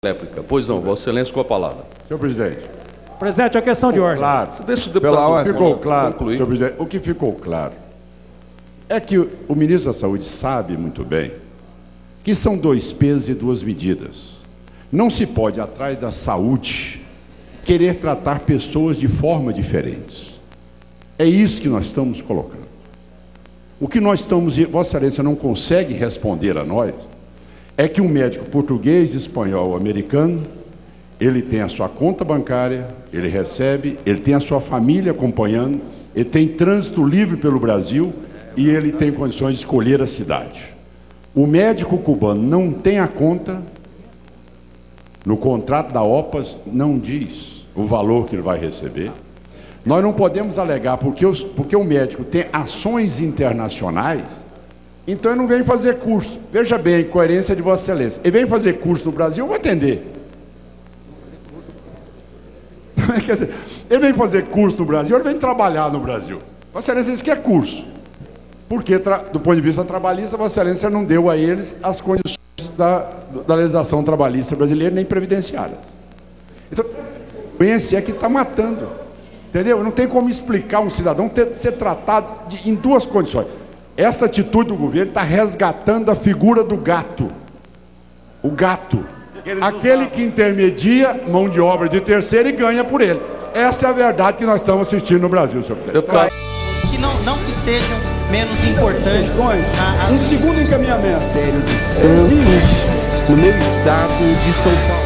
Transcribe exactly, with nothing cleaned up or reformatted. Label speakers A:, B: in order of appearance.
A: Réplica. Pois não, Vossa Excelência, com a palavra.
B: Senhor presidente.
C: Presidente, é questão de ordem.
B: Claro,
A: Deixa o deputado
B: pela ordem, ficou claro,
A: concluir.
B: senhor presidente, o que ficou claro é que o, o ministro da Saúde sabe muito bem que são dois pesos e duas medidas. Não se pode, atrás da saúde, querer tratar pessoas de forma diferentes. É isso que nós estamos colocando. O que nós estamos, Vossa Excelência não consegue responder a nós, é que um médico português, espanhol, americano, ele tem a sua conta bancária, ele recebe, ele tem a sua família acompanhando, ele tem trânsito livre pelo Brasil e ele tem condições de escolher a cidade. O médico cubano não tem a conta, no contrato da O P A S não diz o valor que ele vai receber. Nós não podemos alegar porque, os, porque o médico tem ações internacionais, então ele não vem fazer curso. Veja bem, coerência de Vossa Excelência. Ele vem fazer curso no Brasil, eu vou atender. Quer dizer, ele vem fazer curso no Brasil, ele vem trabalhar no Brasil. Vossa Excelência diz que é curso. Porque, do ponto de vista trabalhista, Vossa Excelência não deu a eles as condições da, da legislação trabalhista brasileira, nem previdenciárias. Então, a doença é que está matando. Entendeu? Não tem como explicar um cidadão ter, ser tratado de, em duas condições. Essa atitude do governo está resgatando a figura do gato. O gato. Aquele que intermedia mão de obra de terceiro e ganha por ele. Essa é a verdade que nós estamos assistindo no Brasil, senhor presidente.
D: Deputado. Que não, não que sejam menos importantes.
C: Um segundo encaminhamento.
E: Ministério de Santos, no meu estado de São Paulo.